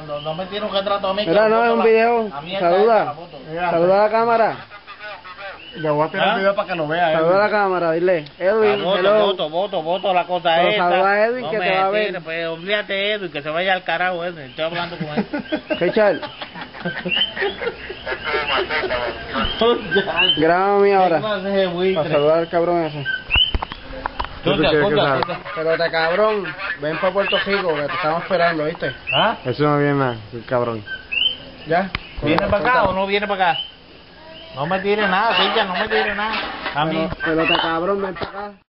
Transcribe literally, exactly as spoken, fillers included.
no, no me tiene un retrato a mí. Mira, no, es un video. Saluda. Saluda a la cámara. Le voy a tirar el video para que lo vea. Saluda a la cámara, dile. Edwin, voto, hello. voto, voto, voto, la cosa Pero esta. saluda a Edwin, no que me te va a ver. tire, pues olvídate Edwin, que se vaya al carajo Edwin. Estoy hablando con él. Richard. Grábame a mí ahora. Para saludar al cabrón ese. Escucha, escucha, escucha. Pelota cabrón, ven para Puerto Rico que te estamos esperando, ¿viste? ¿Ah? Eso no viene más, el cabrón. ¿Ya? ¿Viene para acá o no viene para acá? No me tire nada, Richard, no me tire nada. A mí. Pelota cabrón, ven para acá.